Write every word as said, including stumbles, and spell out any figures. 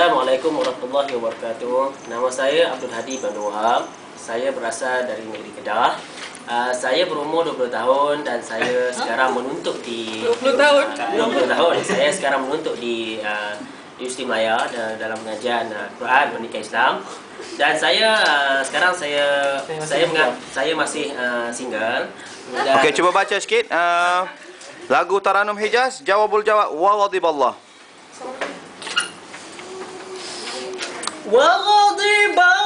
Assalamualaikum warahmatullahi wabarakatuh. Nama saya Abdul Hadi bin Wahab. Saya berasal dari negeri Kedah. Uh, saya berumur dua puluh tahun dan saya sekarang menuntut di dua puluh tahun. Uh, dua puluh tahun. Saya sekarang menuntut di uh, Universiti Melaya uh, dalam pengajian uh, Quran Pendidikan Islam. Dan saya uh, sekarang saya saya menga- saya masih uh, single. Dan Okey, cuba baca sikit uh, lagu Taranum Hijaz, jawabul jawab wa ghadiballah. وغضب